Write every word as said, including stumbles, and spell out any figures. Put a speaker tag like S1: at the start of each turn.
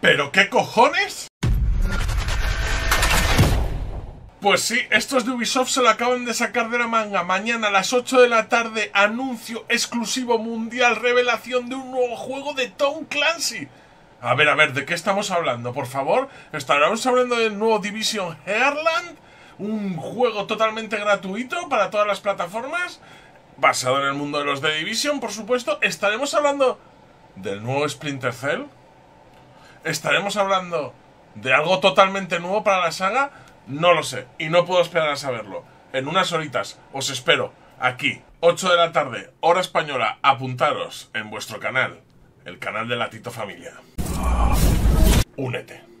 S1: ¿Pero qué cojones? Pues sí, estos de Ubisoft se lo acaban de sacar de la manga. Mañana a las ocho de la tarde, anuncio exclusivo mundial, revelación de un nuevo juego de Tom Clancy. A ver, a ver, ¿de qué estamos hablando? Por favor, estaremos hablando del nuevo Division Heartland, un juego totalmente gratuito para todas las plataformas, basado en el mundo de los The Division, por supuesto. Estaremos hablando del nuevo Splinter Cell. Estaremos hablando de algo totalmente nuevo para la saga. No lo sé, y no puedo esperar a saberlo. En unas horitas os espero aquí, ocho de la tarde, hora española. Apuntaros en vuestro canal, el canal de la Tito Familia. Únete.